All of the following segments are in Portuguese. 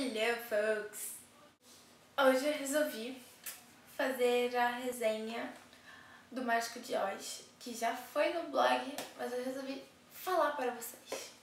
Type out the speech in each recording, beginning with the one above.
Hello, folks! Hoje eu resolvi fazer a resenha do Mágico de Oz, que já foi no blog, mas eu resolvi falar para vocês.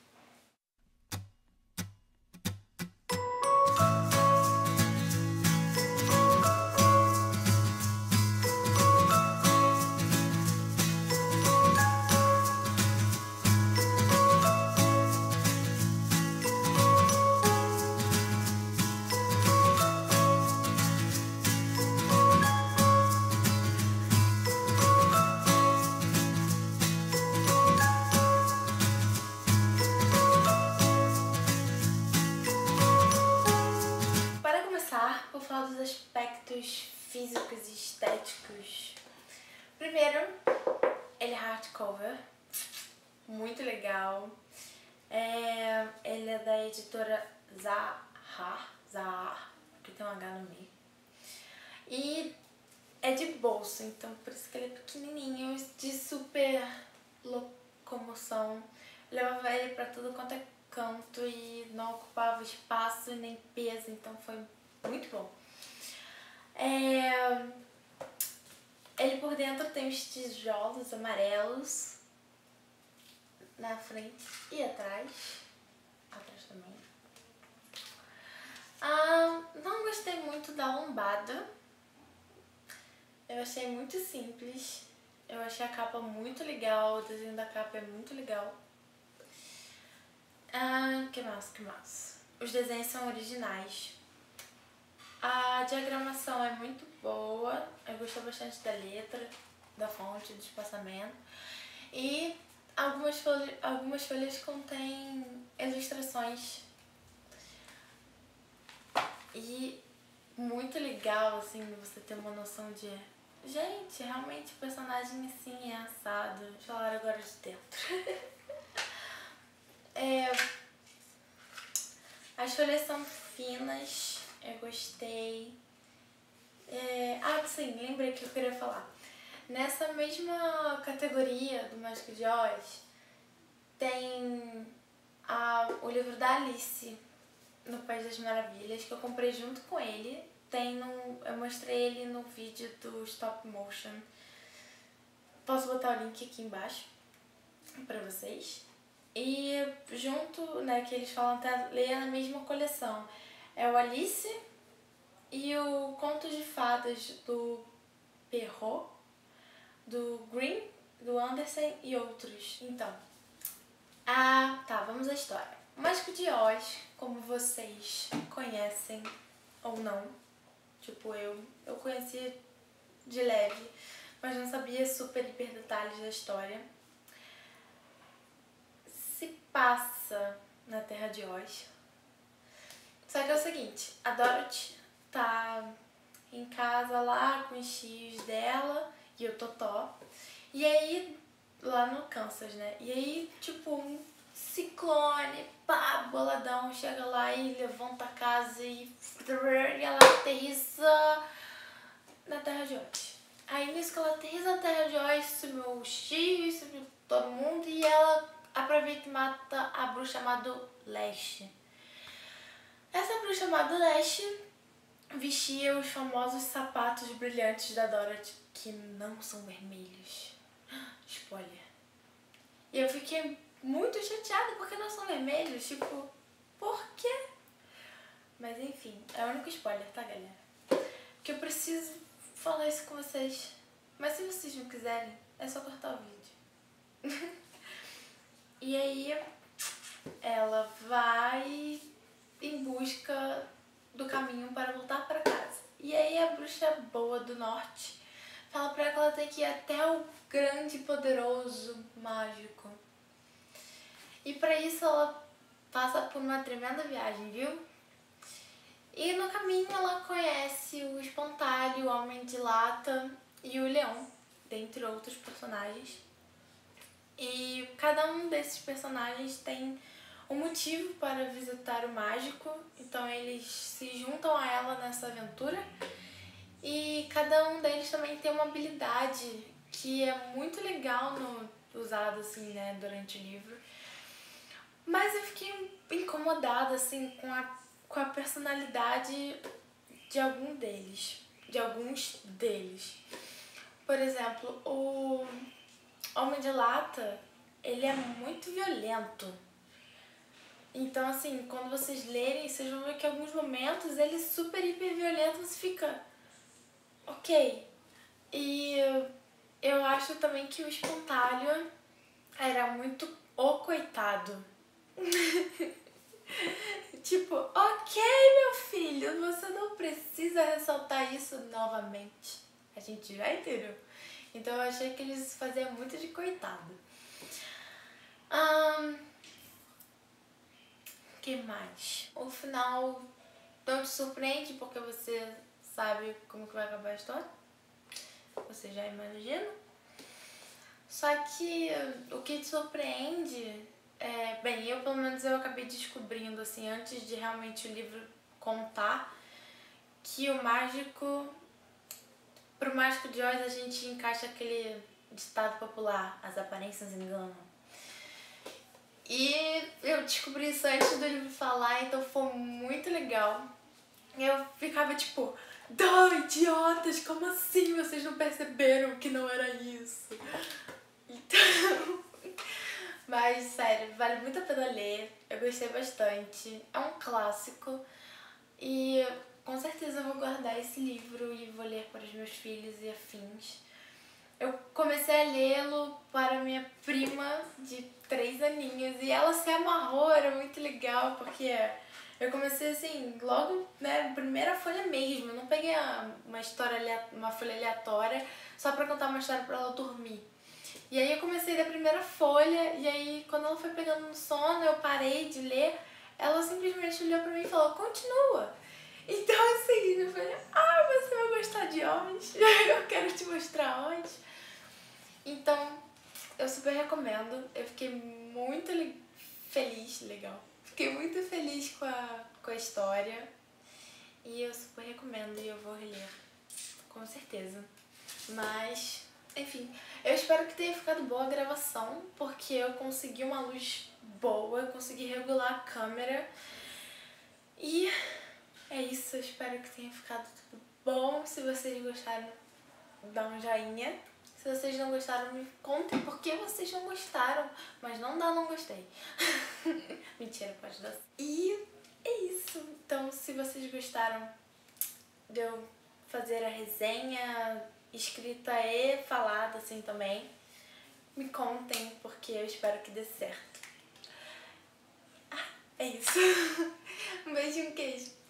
Vou falar dos aspectos físicos e estéticos. Primeiro, ele é hardcover, muito legal. Ele é da editora Zahar, que tem um H no meio. E é de bolso, então por isso que ele é pequenininho, de super locomoção. Levava ele pra tudo quanto é canto e não ocupava espaço nem peso, então foi muito bom. Ele por dentro tem os tijolos amarelos na frente e atrás. Atrás também. Não gostei muito da lombada. Eu achei muito simples. Eu achei a capa muito legal, o desenho da capa é muito legal. Que mais? Os desenhos são originais. A diagramação é muito boa, eu gostei bastante da letra, da fonte, do espaçamento. E algumas folhas contêm ilustrações. E muito legal, assim, você ter uma noção de... Gente, realmente o personagem assim é assado. Deixa eu falar agora de dentro. As folhas são finas, eu gostei. Sim, lembrei que eu queria falar. Nessa mesma categoria do Mágico de Oz, tem o livro da Alice no País das Maravilhas, que eu comprei junto com ele. Eu mostrei ele no vídeo do Stop Motion. Posso botar o link aqui embaixo pra vocês. E junto, né, que eles falam até ler na mesma coleção, é o Alice e o Conto de Fadas do Perrault, do Green, do Andersen e outros. Então, vamos à história. O Mágico de Oz, como vocês conhecem ou não, tipo eu conheci de leve, mas não sabia super hiper detalhes da história. Se passa na Terra de Oz. Só que é o seguinte, a Dorothy tá em casa lá com os tios dela e o Totó. E aí, lá no Kansas, né? E aí, tipo, um ciclone, boladão, chega lá e levanta a casa e ela aterrissa na Terra de Oz. Aí nisso que ela aterrissa na Terra de Oz, sumiu os tios, sumiu todo mundo e ela aproveita e mata a bruxa chamada Leste. Essa bruxa chamada Leste vestia os famosos sapatos brilhantes da Dorothy, que não são vermelhos. Spoiler. E eu fiquei muito chateada porque não são vermelhos, tipo, por quê? Mas enfim, é o único spoiler, tá, galera? Porque eu preciso falar isso com vocês. Mas se vocês não quiserem, é só cortar o vídeo. E aí, ela vai em busca do caminho para voltar para casa. E aí a bruxa boa do norte fala pra ela que ela tem que ir até o grande e poderoso mágico. E pra isso ela passa por uma tremenda viagem, viu? E no caminho ela conhece o Espantalho, o Homem de Lata e o Leão, dentre outros personagens. E cada um desses personagens tem um motivo para visitar o mágico, então eles se juntam a ela nessa aventura. E cada um deles também tem uma habilidade que é muito legal usada assim, né, durante o livro. Mas eu fiquei incomodada assim com com a personalidade de alguns deles. Por exemplo, o Homem de Lata, ele é muito violento. Então, assim, quando vocês lerem, vocês vão ver que em alguns momentos ele é super, hiper violento, você fica... Ok. E eu acho também que o Espantalho era muito o coitado. Tipo, ok, meu filho, você não precisa ressaltar isso novamente. A gente já entendeu. Então eu achei que eles faziam muito de coitado. Que mais? O final não te surpreende porque você sabe como que vai acabar a história. Você já imagina. Só que o que te surpreende bem, eu pelo menos eu acabei descobrindo, assim, antes de realmente o livro contar, que o mágico... Pro Mágico de Oz a gente encaixa aquele ditado popular, as aparências enganam. E eu descobri isso antes do livro falar, então foi muito legal. Eu ficava tipo, idiotas, como assim vocês não perceberam que não era isso? Então... Mas, sério, vale muito a pena ler. Eu gostei bastante. É um clássico. E com certeza eu vou guardar esse livro e vou ler para os meus filhos e afins. Eu comecei a lê-lo para minha prima de 3 aninhos e ela se amarrou, era muito legal, porque eu comecei assim, logo, né, primeira folha mesmo. Eu não peguei uma folha aleatória só para contar uma história para ela dormir. E aí eu comecei da primeira folha, e aí quando ela foi pegando no sono, eu parei de ler, ela simplesmente olhou pra mim e falou, continua. Então assim, eu falei, você vai gostar de Oz, eu quero te mostrar Oz. Então, eu super recomendo, eu fiquei muito feliz, legal. Fiquei muito feliz com a história, e eu super recomendo e eu vou reler, com certeza. Mas... enfim, eu espero que tenha ficado boa a gravação, porque eu consegui uma luz boa, eu consegui regular a câmera. E é isso, eu espero que tenha ficado tudo bom. Se vocês gostaram, dá um joinha. Se vocês não gostaram, me contem por que vocês não gostaram. Mas não dá não gostei. Mentira, pode dar. E é isso. Então, se vocês gostaram de eu fazer a resenha escrita e falada assim também, me contem, porque eu espero que dê certo. É isso. Um beijo e um queijo.